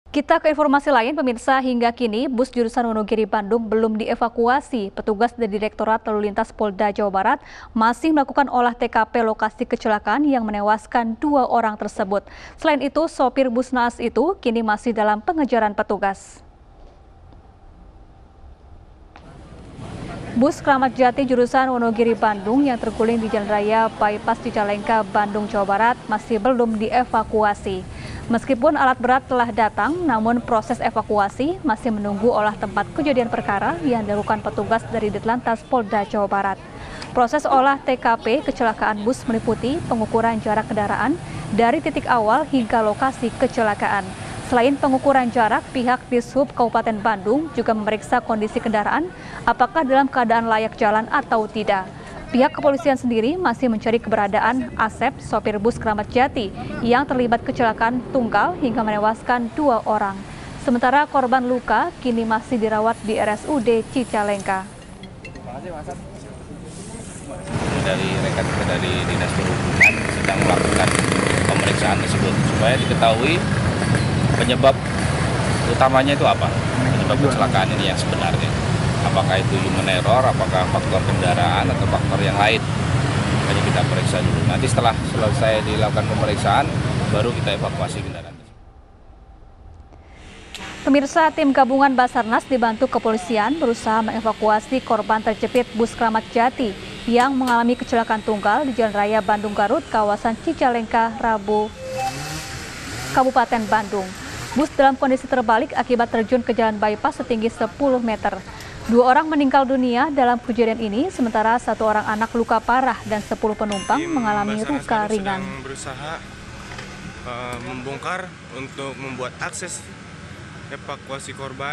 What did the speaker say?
Kita ke informasi lain, pemirsa, hingga kini bus jurusan Wonogiri Bandung belum dievakuasi. Petugas dari Direktorat Lalu Lintas Polda Jawa Barat masih melakukan olah TKP lokasi kecelakaan yang menewaskan 2 orang tersebut. Selain itu, sopir bus naas itu kini masih dalam pengejaran petugas. Bus Kramat Jati jurusan Wonogiri Bandung yang terguling di Jalan Raya Bypass Cicalengka, Bandung, Jawa Barat masih belum dievakuasi. Meskipun alat berat telah datang, namun proses evakuasi masih menunggu olah tempat kejadian perkara yang dilakukan petugas dari Ditlantas Polda Jawa Barat. Proses olah TKP kecelakaan bus meliputi pengukuran jarak kendaraan dari titik awal hingga lokasi kecelakaan. Selain pengukuran jarak, pihak Dishub Kabupaten Bandung juga memeriksa kondisi kendaraan, apakah dalam keadaan layak jalan atau tidak. Pihak kepolisian sendiri masih mencari keberadaan Asep, sopir bus Kramat Jati, yang terlibat kecelakaan tunggal hingga menewaskan 2 orang. Sementara korban luka kini masih dirawat di RSUD Cicalengka. Dari rekan kita dari Dinas Perhubungan sedang melakukan pemeriksaan tersebut supaya diketahui penyebab utamanya itu apa, penyebab kecelakaan ini yang sebenarnya. Apakah itu human error, apakah faktor kendaraan atau faktor yang lain. Jadi kita periksa dulu. Nanti setelah selesai dilakukan pemeriksaan, baru kita evakuasi kendaraan. Pemirsa, tim gabungan Basarnas dibantu kepolisian berusaha mengevakuasi korban terjepit bus Kramat Jati yang mengalami kecelakaan tunggal di Jalan Raya Bandung Garut, kawasan Cicalengka, Rabu, Kabupaten Bandung. Bus dalam kondisi terbalik akibat terjun ke jalan bypass setinggi 10 meter. 2 orang meninggal dunia dalam kejadian ini, sementara 1 orang anak luka parah dan 10 penumpang mengalami luka ringan. Berusaha membongkar untuk membuat akses evakuasi korban.